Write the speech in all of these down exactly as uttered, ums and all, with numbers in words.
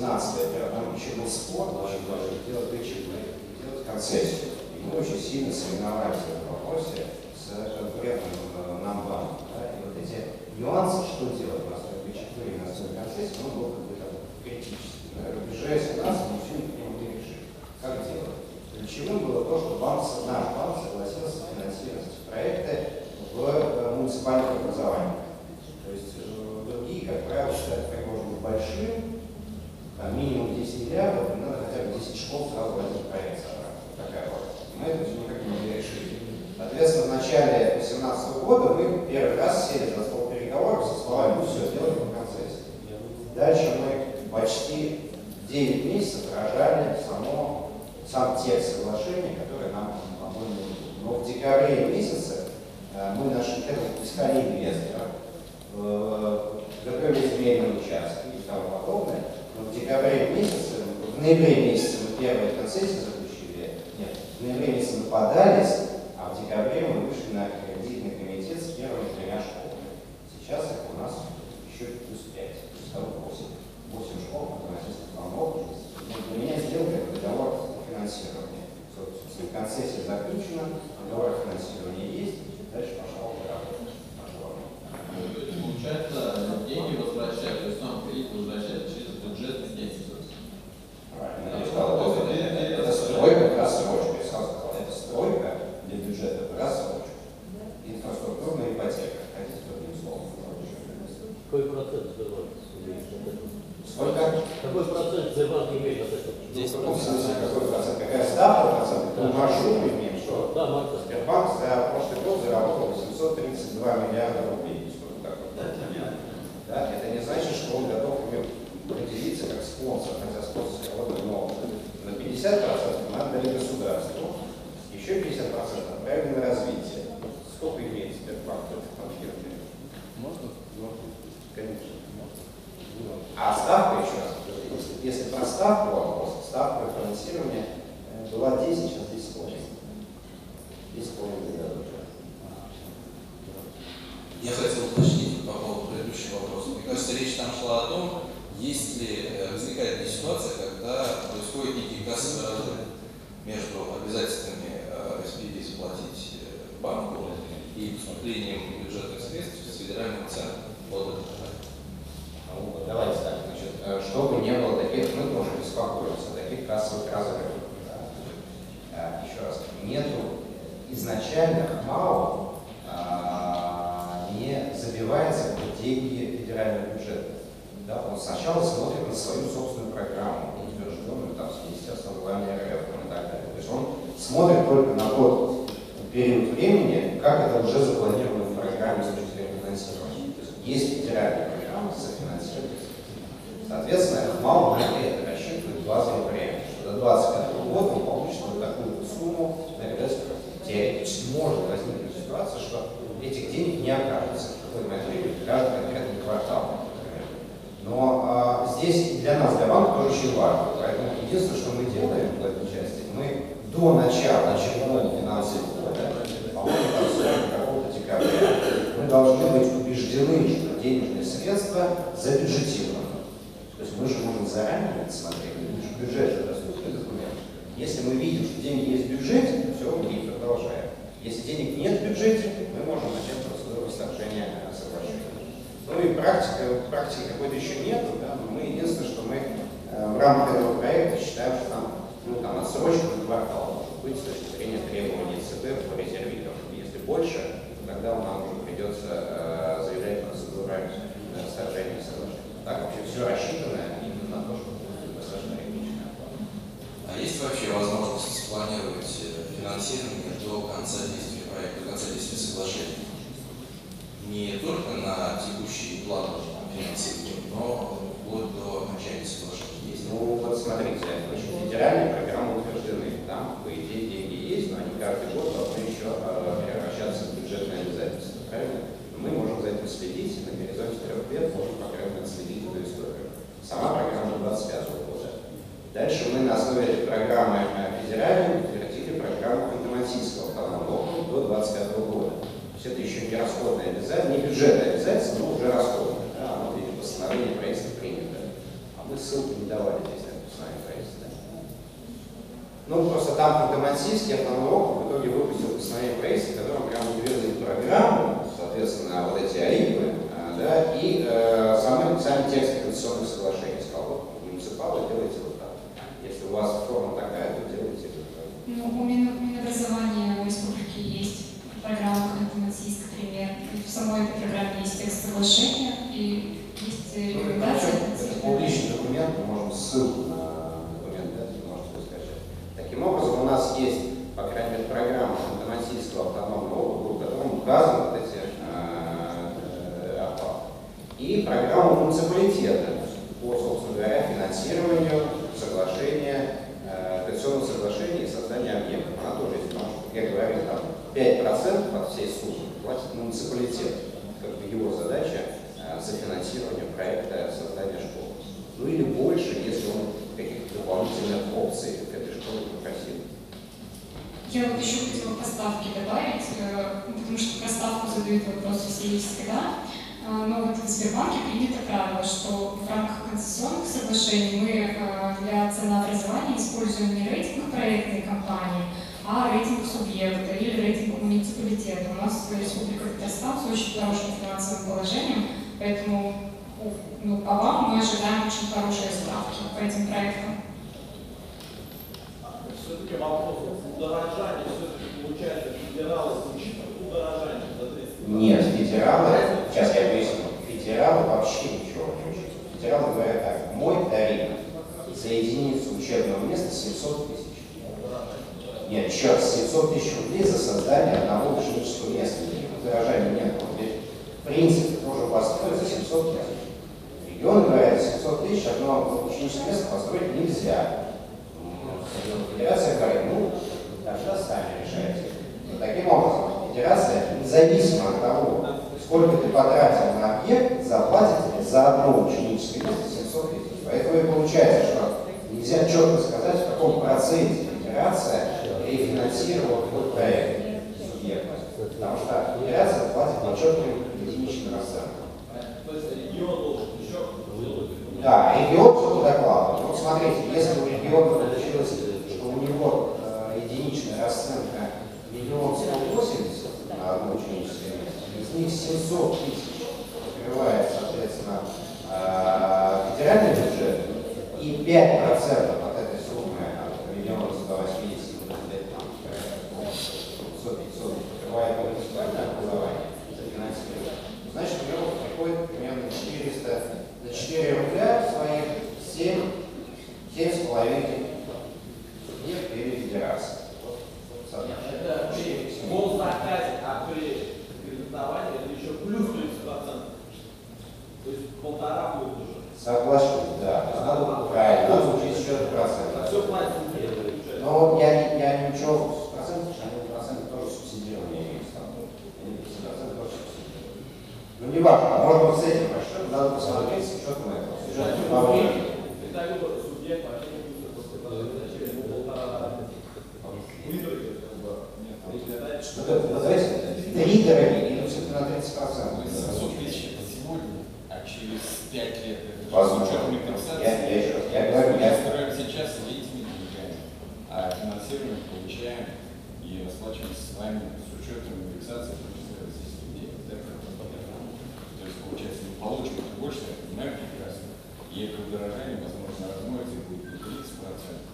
семнадцатое, там еще был спор, даже делать вычет, делать концессию. И мы очень сильно соревновались в этом вопросе с конкурентным нам банком. Да? И вот эти нюансы, что делать на основе вычетной и на основе концессии, он был как бы там критический. На рубеже семнадцатого мы все не могли решить. Как делать? Ключевым было то, что банк, наш банк согласился финансировать проекты в муниципальных образованиях. То есть другие, как правило, считают, как можно быть большим, там минимум десять миллиардов, и надо хотя бы десять школ сразу в один проект собрать. Вот такая вот. Мы это все никак не могли решить. Соответственно, в начале две тысячи восемнадцатого года мы первый раз сели за стол переговоров со словами «ну все, делаем по концессии». Дальше мы почти девять месяцев рожали само, сам текст соглашения, который нам, по-моему, нужен. Но в декабре месяце мы нашли, это искали инвестора, готовили земельные участки и тому подобное. Но в декабре месяце, в ноябре месяце мы первые концессии заключили, нет, в ноябре месяце мы подались, а в декабре мы вышли на кредитный комитет с первыми тремя школами. Сейчас их у нас еще плюс пять, плюс восемь. восемь школ, которые относятся к вам. Для меня сделка это договор о финансировании. Собственно, концессия заключена, договор о финансировании есть, дальше пошла работа. Получается, деньги возвращают, то есть сам кредит возвращается через бюджетный дефицит. Правильно, я сказал, это, это, это стройка рассрочка, я сразу сказал, это стройка для бюджета, это рассрочка. Инфраструктурная ипотека, хотите другим словом. Какой процент Сбербанк имеет от этого? Сколько? Какой процент Сбербанк имеет от этого? десять процентов. Какой процент? Какая ставка процентов? Да. Маршрут мы имеем, что? Да, маршрут. Сбербанк за прошлый год заработал восемьсот тридцать два миллиарда рублей. Да, это не значит, что он готов определиться как спонсор, хотя спонсор работает много. На пятьдесят процентов мы отдали государству, еще пятьдесят процентов отправили на развитие. Сколько имеет Сбербанк в этом конфликте? Можно? Конечно. А ставка, еще раз, если, если про ставку вопрос, ставка финансирования была десять, сейчас десять с половиной. десять с половиной миллиардов. Я хотел уточнить по поводу предыдущего вопроса. Мне кажется, речь там шла о том, есть ли, возникает ли ситуация, когда происходит некий кассовый разрыв между обязательствами эс пи би заплатить банку и поступлением бюджетных средств с федерального центра. Вот это. Ну, давайте так, значит, чтобы не было таких, мы тоже беспокоимся, таких кассовых разрывов. Да. Еще раз, нету изначально МАУ не забивается под деньги федерального бюджета. Да, он сначала смотрит на свою собственную программу, утвержденную там, с Министерством обороны эр эф и так далее. То есть он смотрит только на тот период времени, как это уже запланировано в программе с точки зрения финансирования. То есть есть федеральная программа софинансирования. Соответственно, МАУ на это рассчитывает базовый вариант, что до двадцать пятого года он получит вот такую сумму, теоретически может возникнуть ситуация, что этих денег не окажется в какой-то момент времени, каждый конкретный квартал. Но а, здесь для нас, для банка, тоже очень важно. Поэтому единственное, что мы делаем в этой части, мы до начала очередного финансового года, по-моему, там с какого-то декабря, мы должны быть убеждены, что денежные средства забюджетированы. То есть мы же можем заранее смотреть, бюджет это доступный документ. Если мы видим, что деньги есть в бюджете, все, мы продолжаем. Если денег нет в бюджете, мы можем начать процедуру расторжения соглашения. Ну и практика, практики какой-то еще нет, да, но мы единственное, что мы э, в рамках этого проекта считаем, что там, ну, там отсрочка на квартал может быть с точки зрения требований ЦБ по резервирам. Если больше, то тогда нам уже придется э, заявлять процедуру расторжения соглашения. Так вообще все рассчитано именно на то, что будет достаточно ритмичная оплата. А есть вообще возможность спланировать финансирование до конца действия проекта, до конца действия соглашения? Не только на текущие планы финансирования, но вплоть до окончания соглашения. Есть? Ну вот смотрите, значит, федеральные программы утверждены, там по идее деньги есть, но они каждый год должны еще превращаться в бюджетные обязательства, правильно? Мы можем за этим следить, и на горизонте трех лет можем, по крайней мере, следить эту историю. Сама программа двадцать пятого года. Дальше мы на основе этой программы федеральной утвердили программу Ханты-Мансийского автономного округа до двадцать пятого года. То есть это еще не расходное обязательство, не бюджетное обязательство, но уже расходное. Да, оно в виде постановления правительства принято. А мы с ссылку не давали здесь на персональный проект. Да? Ну, просто там Ханты-Мансийский основной округ в итоге выпустил постановление правительства, в котором прямо утвердили программу, соответственно, вот эти АИПы, да, и э, сами, сами тексты конституционных соглашений. Сказал, вот муниципалы делайте вот так. Если у вас форма такая, то делайте вот так. Ну, у Минобразования в республике есть программа Ханты-Мансийск, например. В самой этой программе есть текст соглашения и есть рекомендации. Это публичный документ, мы можем ссылку на документ дать, вы можете его скачать. Таким образом, у нас есть, по крайней мере, программа Ханты-Мансийского автономного округа, в котором указаны вот эти э, ОПА. И программа муниципалитета по, собственно говоря, финансированию соглашения, э, конституционного соглашения и создания объектов. Она тоже есть, потому что, как я говорил, там пять процентов от всей суммы платит муниципалитет. Как бы его задача э, за финансирование проекта создания школы. Ну или больше, если он каких-то дополнительных опций к этой школе попросил. Я вот еще хотела по ставке добавить, э, потому что про ставку задают вопросы все всегда. Э, но вот в Сбербанке принято правило, что в рамках концессионных соглашений мы э, для ценообразования используем не рейтинг проектной компании, а рейтинг субъекта или рейтинг муниципалитета. У нас Республика Татарстан с очень хорошим финансовым положением, поэтому ну, по вам мы ожидаем очень хорошие ставки по этим проектам. Все-таки вопрос удорожания, все-таки получается федералы учат удорожание за тридцать. Нет, федералы, сейчас я объясню, федералы вообще ничего не учат. Федералы говорят так, мой тариф за единицу учебного места семьсот тысяч. Нет, еще раз, семьсот тысяч рублей за создание одного ученического места. Удорожания нет. В принципе, тоже построить за семьсот тысяч. Регионы говорят, за семьсот тысяч одно ученическое место построить нельзя. Федерация говорит, ну, тогда сами решайте. Но таким образом, федерация, независимо от того, сколько ты потратил на объект, заплатит тебе за одно ученическое место семьсот тысяч. Поэтому и получается, что нельзя четко сказать, в каком проценте федерация рефинансировала твой проект субъекта. Потому что федерация платит по четким единичным расценкам. То есть регион должен еще... Да, регион что-то докладывает. Вот смотрите, если у региона получилось, что у него э, единичная расценка миллион сто восемьдесят на одно ученическое место, из них семьсот тысяч покрывает, соответственно, э, федеральный бюджет, и пять процентов от этой суммы, от миллиона сто восемьдесят, пятьсот пятьсот покрывает муниципальное образование за финансирование. Значит, у него приходит примерно четыреста, за четыре рубля своих семь, семь с половиной субъект или федерация. Это при госзаказе, а при кредитовании это еще плюс тридцать процентов. То есть полтора будет уже. Соглашусь, да. То есть надо правильно, надо учить счет процентов. Все платится в бюджет. Но вот я, я ничего с процентов, они проценты тоже субсидирование имеют там. Они проценты тоже субсидирование. Ну не важно, может быть с этим расчетом надо посмотреть с учетом этого. Сюжетного добавления. Это любой субъект вообще не будет после зачем ему полтора выиграть, как бы. Давайте три дороги идут все-таки на тридцать процентов. семьсот тысяч это сегодня, а через пять лет это Возможно. с учетом компенсации. Я, я еще раз, я говорю, Мы я... строим сейчас этими деньгами, а финансирование получаем и расплачиваемся с вами с учетом индексации, в том числе российских денег. То есть, получается, мы получим это больше, я понимаю прекрасно. И это удорожание, возможно, размоется и будет не тридцать процентов.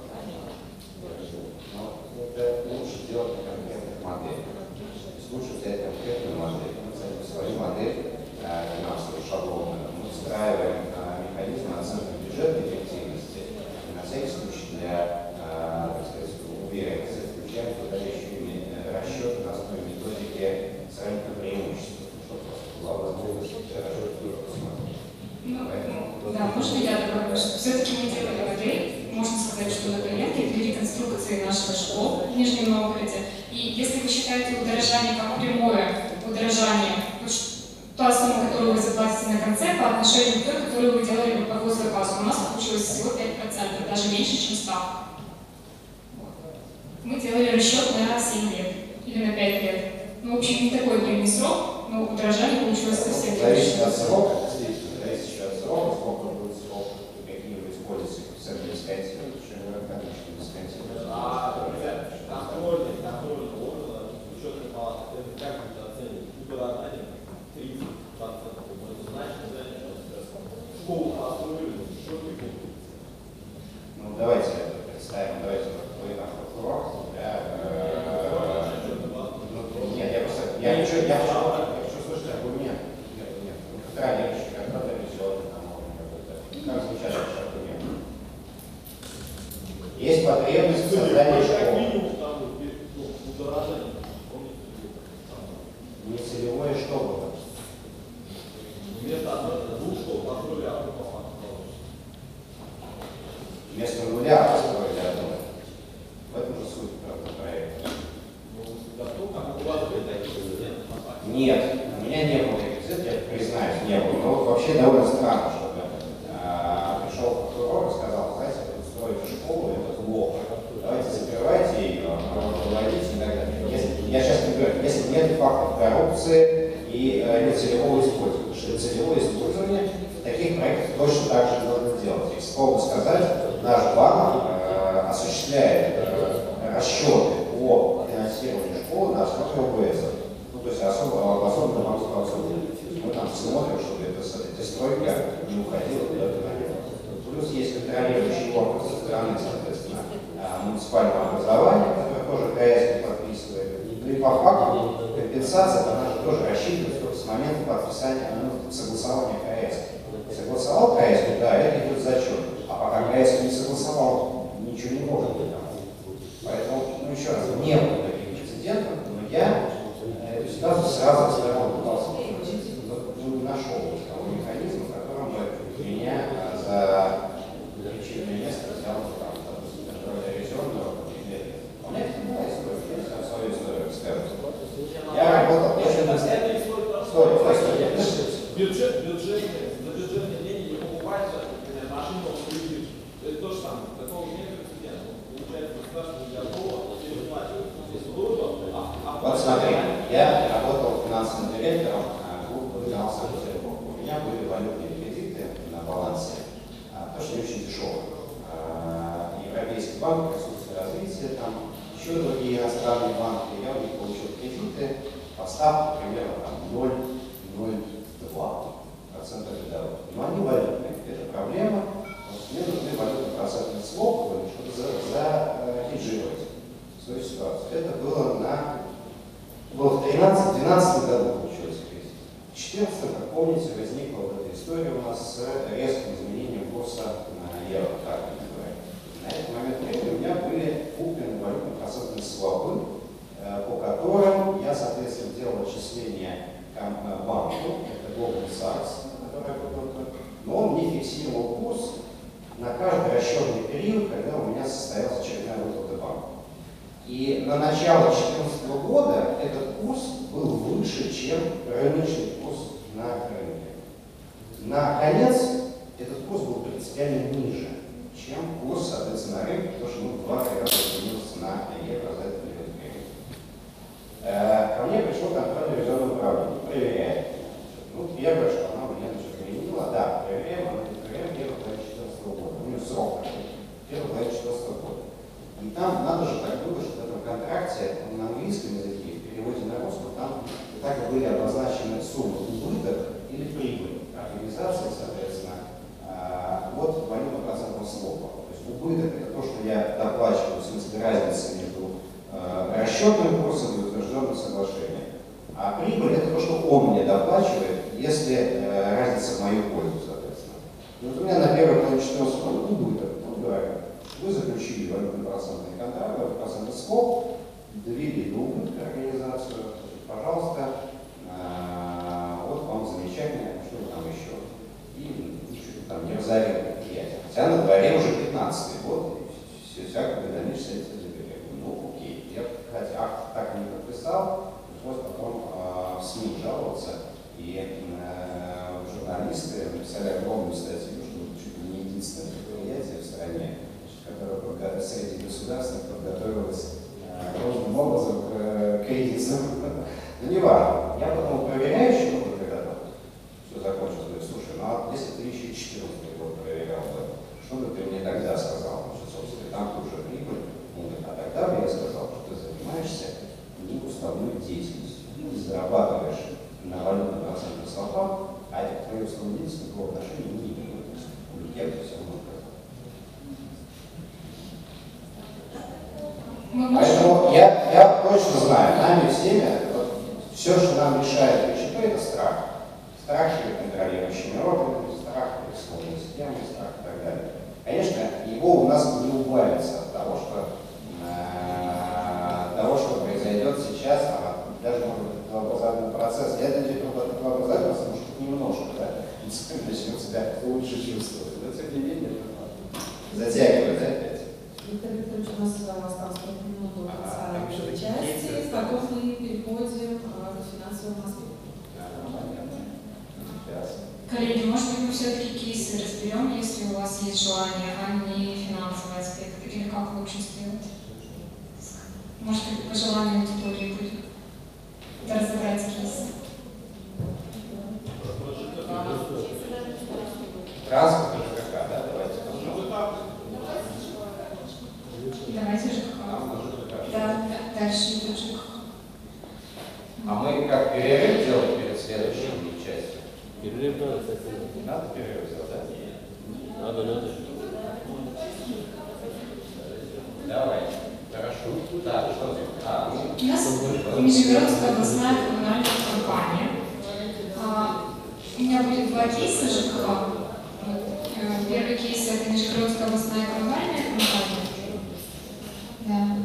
Но это лучше делать на конкретных моделях. Лучше взять конкретную модель, кстати, свою модель финансовую шаблонную. Мы встраиваем механизм оценки бюджетной эффективности на всякий случай для, так сказать, уверенности. Включаем туда еще и расчет на основе методики сравнительного преимущества, чтобы была возможность расчет посмотреть. Ну, да, можно я добавлю, что все-таки мы делали модель, можно сказать, что на клиенте для реконструкции нашего школ в Нижнем Новгороде. И если вы считаете удорожание как прямое удорожание, та сумма, которую вы заплатите на конце по отношению к той, которую вы делали по госзаказу, у нас получилось всего пять процентов, даже меньше, чем ставка. Мы делали расчет на семь лет или на пять лет. Ну, в общем, не такой длинный срок, но удорожание получилось совсем Зависит меньше. от срока, действительно, зависит еще от срока, сколько будет срок, какие хочу, я хочу, я хочу слышать аргумент. Нет, нет, ну, контролирующий, как-то везет, там, как звучат ваши аргументы. Есть потребность в создании Как школы. минимум там ну, удорожание. Нецелевое что было? Вместо одной, двух школ построили одну по факту. Вместо нуля построили одну. В этом же суть проекта. Нет, у меня не было реквизит, я признаюсь, не было. Но вот вообще довольно странно, чтобы а, пришел прокурор и сказал, знаете, вы строите школу, это плохо. Давайте закрывайте ее, проводите и так далее. Если, я сейчас не говорю, если нет фактов коррупции и э, нецелевого использования. Потому что нецелевое использование таких проектов точно так же нужно делать. И, к слову сказать, наш банк э, осуществляет э, расчеты по финансированию школы на основе ОБС. Ну, то есть особо, особенно банковского обслуживания. Мы там смотрим, чтобы эта, эта стройка не уходила куда-то наверх. Плюс есть контролирующий орган со стороны, соответственно, муниципального образования, которое тоже КС подписывает. Ну и по факту компенсация, она же тоже рассчитывается только с момента подписания, ну, согласования КС. Согласовал КС, да, это идет зачет. А пока КС не согласовал, ничего не может быть. Поэтому, ну еще раз, не было таких прецедентов, но я эту ситуацию сразу сразу пытался прокрутить, но не нашел того механизма, которым бы меня за причинное место взял там, допустим, контроль резервного или у меня это была история, я там свою историю расскажу. Я работал, я же на Это история, стой, стой, стой, бюджет, бюджетные, за бюджетные деньги не покупается машину в кредит. Это то же самое. Такого нет прецедента. Получается, государство не готово переплачивать. Вот смотри, я работал финансовым директором группы «Канал Санкт-Петербург». У меня были валютные кредиты на балансе, то, что не очень дешевые. Европейский банк, присутствие развития, там еще другие иностранные банки. Я у них получил кредиты по ставке примерно ноль целых ноль два процента годовых. Но они валютные, это проблема. Мне нужны валютно-процентные свопы, чтобы захеджировать свою ситуацию. Это было на было в тринадцатом-двенадцатом году получилось кризис. В четырнадцатом, как помните, возникла вот эта история у нас с резким изменением курса на евро, так мы говорим. На этот момент времени у меня были куплены валютно-процентные свопы, по которым я, соответственно, делал отчисления банку, это Goldman Sachs, который но он не фиксировал курс на каждый расчетный период, когда у меня состоялась очередная выплата банка. И на начало две тысячи четырнадцатого года этот курс был выше, чем рыночный курс на рынке. На конец этот курс был принципиально ниже, чем курс, соответственно, на рынке, потому что мы два-три раза изменился на евро за этот период времени. Ко мне пришло контрольное резервное управление, проверяет. Ну, первое, что она у меня значит, применила, да, проверяем, она не проверяем первого половины две тысячи четырнадцатого года. У нее срок первого половины две тысячи четырнадцатого года. И там надо же так было, что в этом контракте на английском языке, в переводе на русском, там так и были обозначены суммы убыток или прибыль организации, соответственно, от валютно-процентного свопа. То есть убыток это то, что я доплачиваю, в смысле разницы между расчетным курсом и утвержденным соглашением. А прибыль это то, что он мне доплачивает, если разница в мою пользу, соответственно. И вот у меня на первой половине четырнадцатого года убыток, ну говоря, вы заключили валютно-процентный контракт, валютно-процентный своп, довели до убытка организацию, пожалуйста, вот вам замечательное, что вы там еще, и что-то там не разорили предприятие. Хотя на дворе уже пятнадцатый год, и все всякое дальнейшее это заберет. Ну окей, я хотя акт так и не подписал, пришлось потом э, в СМИ жаловаться, и э, журналисты написали огромную статью, что чуть ли не единственное предприятие в стране, которое среди государств подготовилось огромным образом к кризису. Но не важно. Я потом проверяющий, ну, когда там все закончилось, говорю, слушай, ну а если ты еще четырнадцатый год проверял, то что бы ты мне тогда сказал? Значит, собственно, там уже прибыль, ну, Все, что нам мешает ГЧП, это страх. Страх перед контролирующими органами, страх перед сложной системой, страх и так далее. Конечно, его у нас не убавится от того, что, э, того, что произойдет сейчас, а даже может быть образовательный процесс. Я надеюсь, что образовательный процесс может быть немножко, да, и начнет себя лучше чувствовать. Но тем не менее, затягивает опять. Виктор Викторович, у нас осталось только минуту до конца части, потом мы переходим к финансовому аспекту. Коллеги, может быть, мы все-таки кейсы разберем, если у вас есть желание, а не финансовый аспект, или как лучше сделать? Может быть, по желанию аудитории будет разобрать кейсы. Транспорт и ЖКХ, да, давайте посмотрим. Давайте ЖКХ. Да, дальше идет ЖКХ. А мы как перерыв делаем перед следующей частью? Перерыв надо, кстати. Надо перерыв сделать, да? Надо, надо. Давай. Хорошо. Да, что здесь? А, ну, У нас Нижегородская областная коммунальная компания. А, у меня будет два кейса ЖКХ. Вот. Первый кейс — это Нижегородская областная коммунальная компания. Да.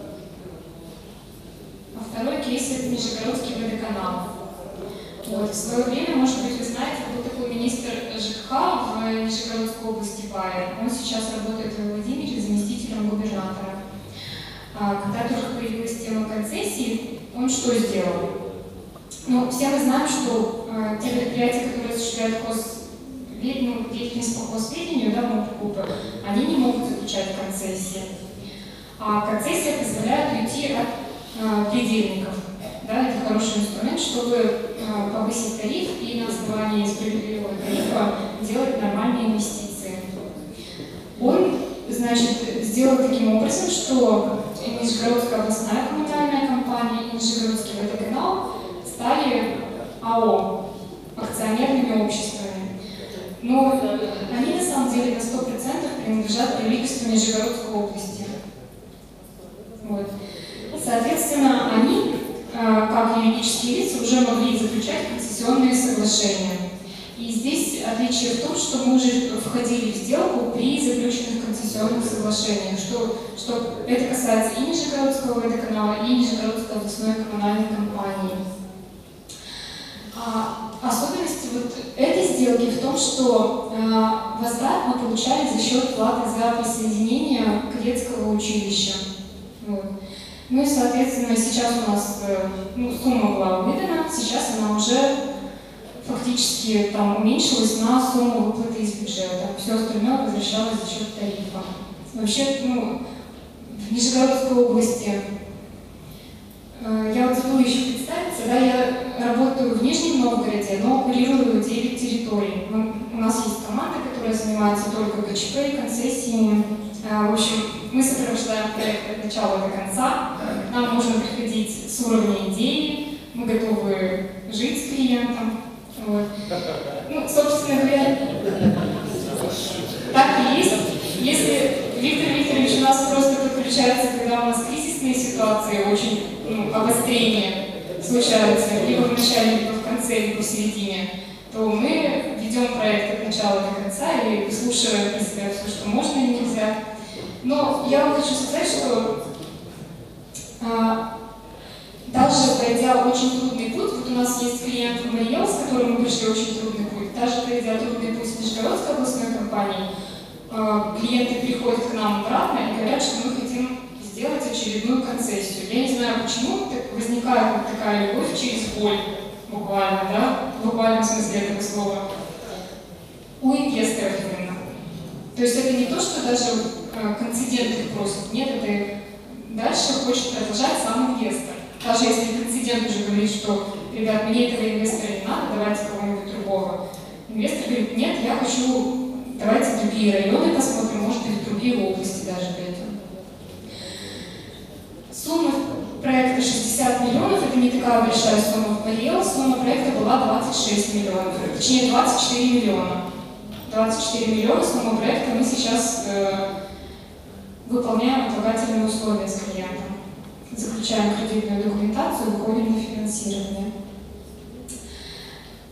А второй кейс — это Нижегородский водоканал. Вот. В свое время, может быть, вы знаете, был такой министр ЖКХ в Нижегородской области Байер. Он сейчас работает в Владимире заместителем губернатора. Когда только появилась тема концессии, он что сделал? Ну, все мы знаем, что э, те предприятия, которые осуществляют хос... ну, деятельность по хозсведению, да, муп-купы, они не могут заключать концессии. А концессия позволяет уйти от э, предельников. Да, это хороший инструмент, чтобы э, повысить тариф и на основании справедливого тарифа делать нормальные инвестиции. Он, значит, сделал таким образом, что Нижегородская областная коммунальная компания и Нижегородский водоканал стали АО, акционерными обществами. Но они на самом деле на сто процентов принадлежат правительству Нижегородской области. Вот. Соответственно, они, как юридические лица, уже могли заключать концессионные соглашения. И здесь отличие в том, что мы уже входили в сделку при заключенных концессионных соглашениях, что, что это касается и Нижегородского водоканала, и Нижегородской областной коммунальной компании. А особенность вот этой сделки в том, что э, возврат мы получали за счет платы за присоединение кадетского училища. Вот. Ну и, соответственно, сейчас у нас э, ну, сумма была выдана, сейчас она уже фактически там уменьшилась на сумму выплаты из бюджета. Все остальное возвращалось за счет тарифа. Вообще, ну, в Нижегородской области, э, я вот забыла еще представиться, да, я работаю в Нижнем Новгороде, но курирую девять территорий. Мы, у нас есть команда, которая занимается только ГЧП и концессиями. Э, в общем, мы сопровождаем проект от начала до конца. Нам нужно приходить с уровня идеи, мы готовы жить с клиентом. Вот. Ну, собственно говоря, так и есть. Если Виктор Викторович у нас просто подключается, когда у нас кризисные ситуации, очень ну, обострения случаются, либо в начале, либо в конце, либо в середине, то мы ведем проект от начала до конца и выслушиваем про себя все, что можно и нельзя. Но я вам хочу сказать, что а, даже пройдя очень трудный путь, вот у нас есть клиент Мариэл, с которым мы пришли очень трудный путь, даже пройдя трудный путь с Нижегородской областной компанией, клиенты приходят к нам обратно и говорят, что мы хотим сделать очередную концессию. Я не знаю, почему возникает вот такая любовь через боль, буквально, да, в буквальном смысле этого слова, у инвесторов именно. То есть это не то, что даже концедент их просит, нет, это дальше хочет продолжать сам инвестор. Даже если концедент уже говорит, что, ребят, мне этого инвестора не надо, давайте кого-нибудь другого. Инвестор говорит, нет, я хочу, давайте другие районы посмотрим, может быть, другие области даже пойдем. Сумма проекта шестьдесят миллионов, это не такая большая сумма в Мариэл, сумма проекта была двадцать шесть миллионов, точнее двадцать четыре миллиона. двадцать четыре миллиона сумма проекта мы сейчас э, выполняем отлагательные условия с клиентом. Заключаем кредитную документацию, выходим на финансирование.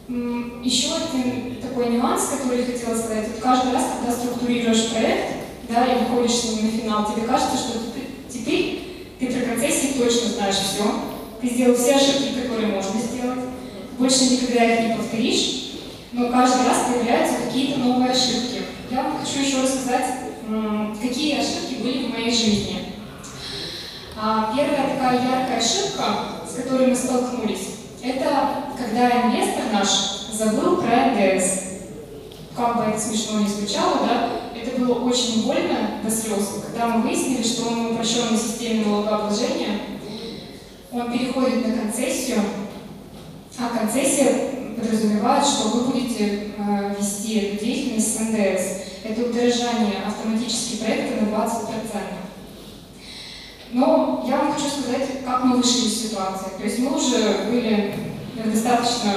Еще один такой нюанс, который я хотела сказать. Вот каждый раз, когда структурируешь проект, да, и выходишь с ним на финал, тебе кажется, что ты, теперь ты при концессии точно знаешь все. Ты сделал все ошибки, которые можно сделать. Больше никогда их не повторишь. Но каждый раз появляются какие-то новые ошибки. Я вам хочу еще рассказать, какие ошибки были в моей жизни. Первая такая яркая ошибка, с которой мы столкнулись, это когда инвестор наш забыл про эн дэ эс. Как бы это смешно ни звучало, да, это было очень больно до слез, когда мы выяснили, что он в упрощенной системе налогообложения, он переходит на концессию, а концессия подразумевает, что вы будете э, вести эту деятельность с эн дэ эс. Это удорожание автоматически проекта на двадцать процентов. Но я вам хочу сказать, как мы вышли из ситуации. То есть мы уже были в достаточно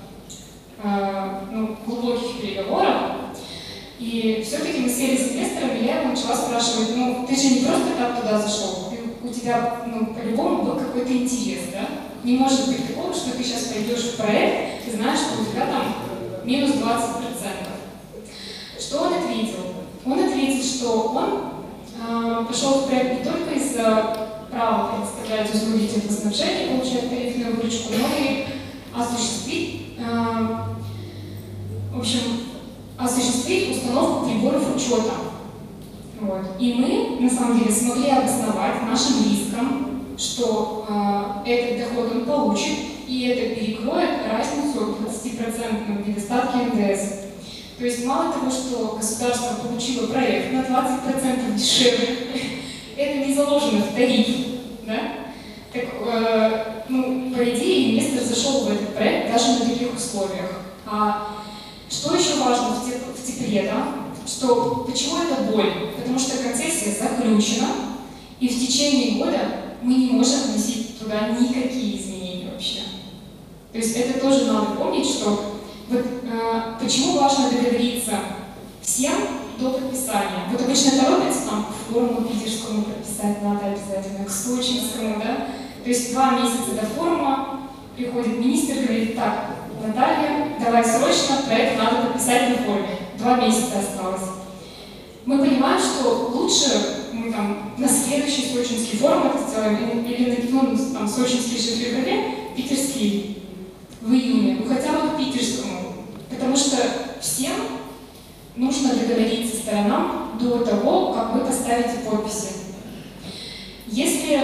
э, ну, глубоких переговорах, и все-таки мы сели с инвесторами, и я его начала спрашивать, ну, ты же не просто так туда зашел, ты, у тебя, ну, по-любому был какой-то интерес, да? Не может быть такого, что ты сейчас пойдешь в проект, ты знаешь, что у тебя там минус двадцать процентов. Что он ответил? Он ответил, что он э, пошел в проект не только из-за права предоставлять услуги теплоснабжения, получать тарифную выручку, но и осуществить, э, в общем, осуществить установку приборов учета. Вот. И мы, на самом деле, смогли обосновать нашим рискам, что э, этот доход он получит, и это перекроет разницу двадцатипроцентной недостатки эн дэ эс. То есть мало того, что государство получило проект на двадцать процентов дешевле, это не заложено в тариф, да? Так, э, ну, по идее, инвестор зашел в этот проект даже на таких условиях. А что еще важно в, теп в тепле, да? Что, почему это боль? Потому что концессия заключена, и в течение года мы не можем вносить туда никакие изменения вообще. То есть это тоже надо помнить, что вот, э, почему важно договориться всем до подписания. Вот обычно торопятся там к форуму питерскому подписать надо обязательно, к сочинскому, да? То есть два месяца до форума приходит министр и говорит, так, Наталья, давай срочно, проект надо подписать на форуме. Два месяца осталось. Мы понимаем, что лучше мы там на следующий сочинский форум это сделаем, или ну, там сочинский же в феврале, питерский в июне, ну хотя бы к питерскому. Потому что всем нужно договориться сторонам до того, как вы поставите подписи. Если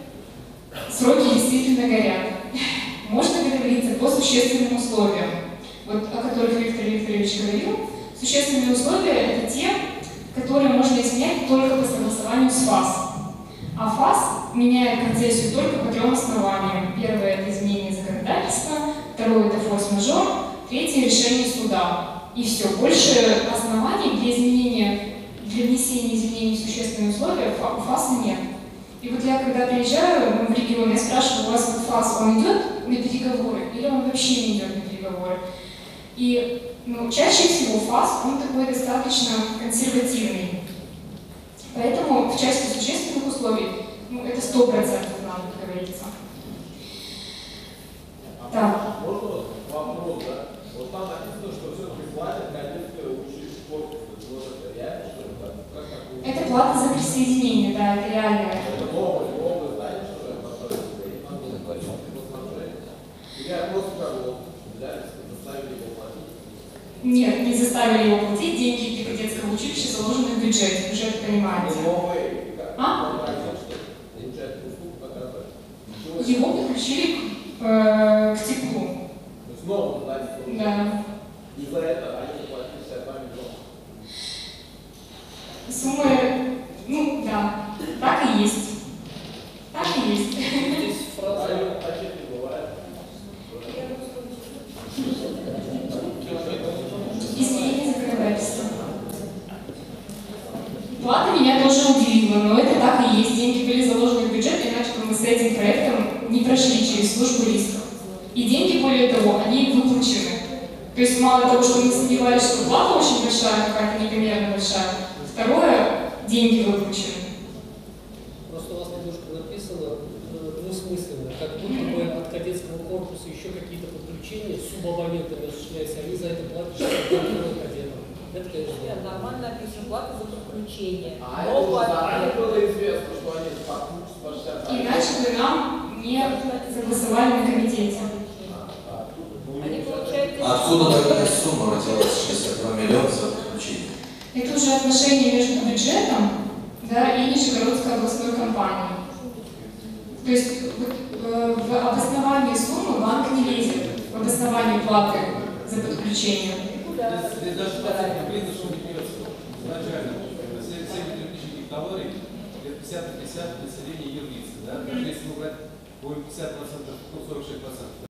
сроки действительно горят, можно договориться по существенным условиям, вот о которых Виктор Викторович говорил. Существенные условия – это те, которые можно изменять только по согласованию с ФАС. А ФАС меняет концессию только по трем основаниям. Первое – это изменение законодательства, второе – это форс-мажор, третье – решение суда. И все. Больше оснований для изменения, для внесения изменений в существенные условия у ФАСа нет. И вот я, когда приезжаю в регион, я спрашиваю, у вас ФАС, он идет на переговоры или он вообще не идет на переговоры? И ну, чаще всего ФАС, он такой достаточно консервативный. Поэтому в части существенных условий, ну, это сто процентов надо договориться. Так. Можно вопрос, да? Вот там написано, что все-таки платят кондитеры учить корпус. Это реально, что ли? Это плата за присоединение, да, это реально. Это новое, новое здание, что ли? Я просто как бы взяли, заставили его платить. Нет, не заставили его платить, деньги Пикадетского училища заложены в бюджет, бюджет понимаете. А? Его подключили к, э, к теплу. То есть новое здание. Да. И за это они заплатили шестьдесят два миллиона. Суммы, ну да, так и есть. Так и есть. Изменение законодательства. Плата меня тоже удивила, но это так и есть. Деньги были заложены в бюджет, иначе бы мы с этим проектом не прошли через службу рисков. И деньги, более того, они выплачены. То есть мало того, что мы сомневались, что плата очень большая, какая-то непомерно большая, второе, деньги выплачены. Просто у вас немножко написано двусмысленно, как будто бы от кадетского корпуса еще какие-то подключения, субабоненты осуществляются, они за это платят шестьдесят кадетам. Это, конечно, Нет, нормально написано, плата за подключение. А Но это уже плата- заранее было известно, что они по шестьдесят. Иначе бы нам не согласовали на комитете. Они получают... Откуда такая сумма родилась, шестьдесят два миллиона за подключение? Это уже отношение между бюджетом, да, и Нижегородской областной компанией. То есть вот, э, в обосновании суммы банк не лезет, в обосновании платы за подключение. Здесь, здесь даже процент видно, что не берется. Изначально, семь тысяч гектолорий, это пятьдесят на пятьдесят население юрлиц. Да? Даже если мы брать, будет пятьдесят процентов, ну, сорок шесть процентов.